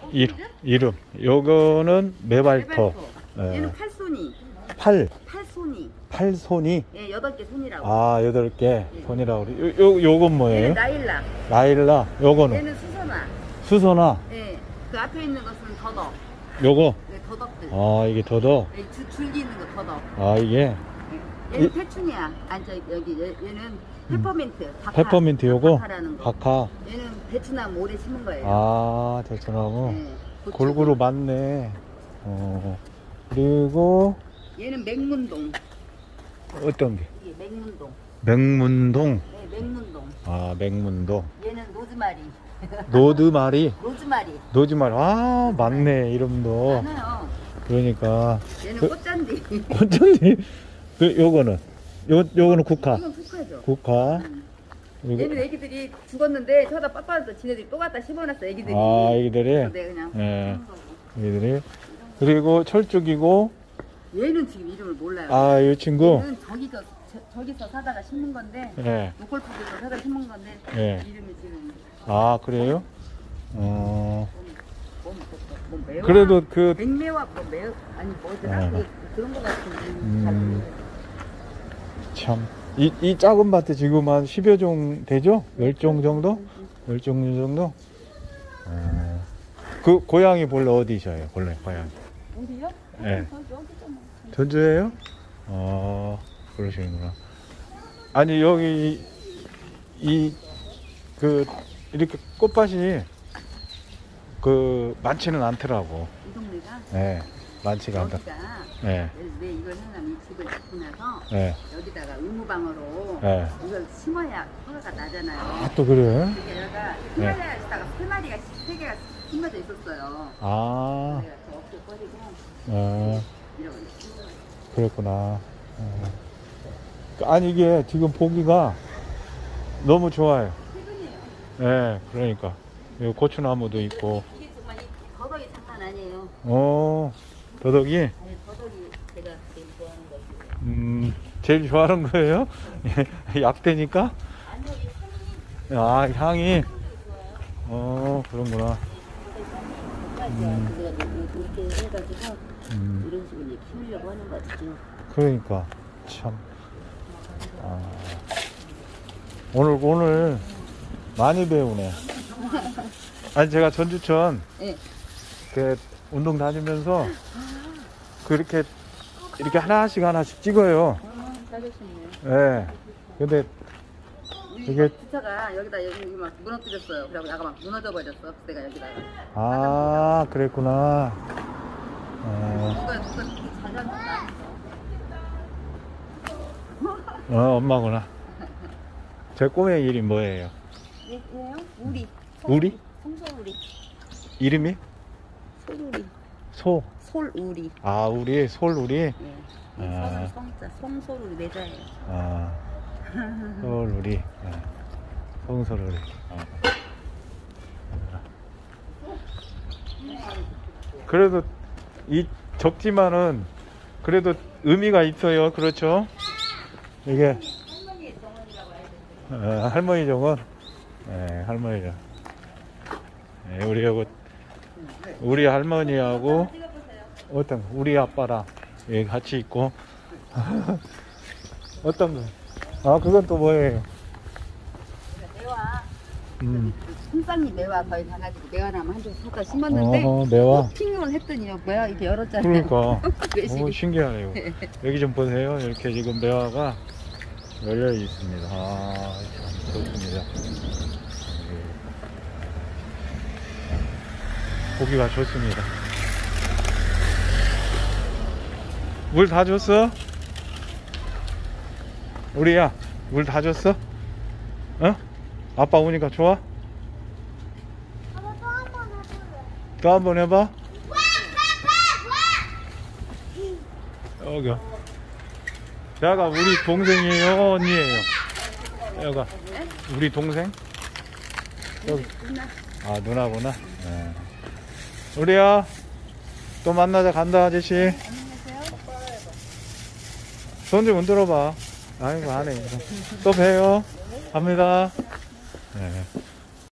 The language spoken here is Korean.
이름. 요거는 메발토. 얘는 팔손이. 팔손이. 팔손이? 예, 8개 손이라고. 아, 8개 손이라고 그래. 요건 뭐예요? 얘는 나일라. 나일라. 요거는? 얘는 수선화. 수선화? 예. 그 앞에 있는 것은 더덕. 요거? 네, 더덕들. 아, 이게 더덕? 예, 줄기 있는 거 더덕. 아, 이게? 예. 얘는 페추니아. 여기 얘는 페퍼민트. 페퍼민트 요거? 박하라는 거. 박하. 얘는 베트남 올해 심은 거예요. 아, 베트남은? 예, 골고루 많네. 그리고 얘는 맹문동. 어떤 게? 이게 맹문동. 맹문동? 네, 맹문동. 아, 맹문동. 얘는 로즈마리. 노드마리? 로즈마리. 아, 많네, 이름도. 많아요. 그러니까. 얘는 꽃잔디. 꽃잔디? 요거는? 요거는 국화? 이건 국화죠. 국화. 얘는 애기들이 죽었는데 저다 빳빳해서 지네들이 또 갖다 심어놨어, 애기들이. 아, 애기들이? 네, 그냥. 예. 애기들이. 그리고 철쭉이고. 얘는 지금 이름을 몰라요. 아, 이 친구? 얘는 저기서 사다가 심은 건데. 예. 로컬푸드에서 사다가 심은 건데. 예. 이름이 지금. 아, 그래요? 매화? 그래도 그. 백매화, 아니, 뭐더라? 그런 거 같은. 참. 이 작은 밭에 지금 한 10여 종 되죠? 10종 정도? 10종 정도? 그 고향이 본래 어디셔요? 본래 고향. 어디요? 네. 전주예요? 그러시는구나. 아니 여기 이렇게 꽃밭이 많지는 않더라고. 이 동네가? 네. 많지가 않다. 네. 왜 이걸 하냐면 이 집을 짓고 나서 네. 여기다가 의무방으로 네. 이걸 심어야 허가가 나잖아요. 아, 또 그래요? 그게 얘가 히말라야에다가 3개가 심어져 있었어요. 아. 내가 그 없애 버리고 이러고 있어요. 그랬구나. 아니 이게 지금 보기가 너무 좋아요. 최근이에요. 네, 그러니까 여기 고추나무도 있고. 이게 정말 이 더덕이 장난 아니에요. 더덕이? 아니, 더덕이 제가 제일 좋아하는 거지. 제일 좋아하는 거예요? 약대니까? 아니요, 아, 향이? 좋아요. 그런구나. 이렇게 해가지고 이런 식으로 이제 키우려고 하는 거지. 그러니까 참. 오늘 많이 배우네. 아니 제가 전주천 네. 이렇게 운동 다니면서 이렇게 하나씩 찍어요. 잘하셨네요. 예. 근데 이게 주차가 여기 막 무너뜨렸어요. 그래고 야가 막 무너져 버렸어. 내가 여기다가. 아, 그랬구나. 누가 잘한다. 엄마구나. 제 꼬맹이 이름 뭐예요? 얘요? 우리. 우리? 송소우리. 이름이? 솔우리. 솔우리. 아, 우리 솔우리. 네. 성자 송소우리 내자예요. 솔우리. 송솔우리. 그래도 적지만은 그래도 의미가 있어요. 그렇죠? 이게 할머니 정원. 네, 할머니 정원. 네, 우리 할머니하고 우리 아빠랑 같이 있고. 어떤 거? 아, 그건 또 뭐예요? 매화. 손상이 매화 거의 다 가지고 매화나무 한 줄 섞어 심었는데 매화. 핑을 했더니요. 매화 이렇게 열었잖아요. 그러니까 너무 신기하네요. 여기 좀 보세요. 이렇게 지금 매화가 열려 있습니다. 참 좋습니다. 보기가 좋습니다. 물 다 줬어? 우리야, 물 다 줬어? 아빠 오니까 좋아? 또 한 번 해봐. 여기. 야가 우리 동생이에요, 언니예요? 야가 우리 동생? 여기. 아, 누나구나. 네. 우리야, 또 만나자. 간다, 아저씨. 손 좀 흔들어봐. 아이고, 안 해. 또 봬요. 갑니다. 네.